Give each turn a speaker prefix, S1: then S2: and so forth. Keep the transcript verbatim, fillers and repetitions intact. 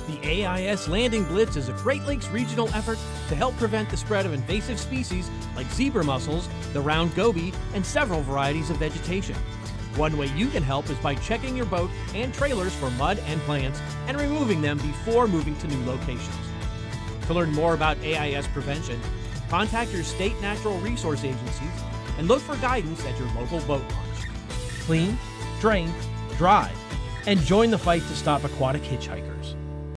S1: The A I S Landing Blitz is a Great Lakes regional effort to help prevent the spread of invasive species like zebra mussels, the round goby, and several varieties of vegetation. One way you can help is by checking your boat and trailers for mud and plants and removing them before moving to new locations. To learn more about A I S prevention, contact your state natural resource agencies and look for guidance at your local boat launch. Clean, drain, dry, and join the fight to stop aquatic hitchhikers.